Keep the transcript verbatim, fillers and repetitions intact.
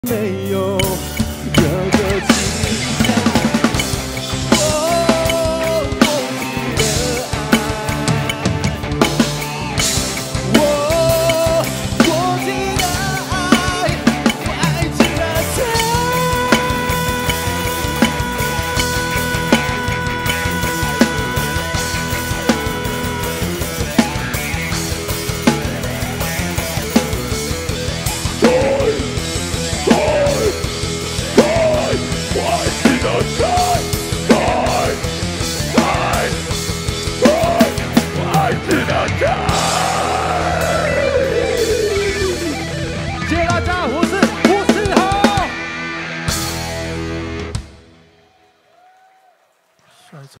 没有这个期待。哦，忘记了爱，我我的爱，我爱着他。 I did not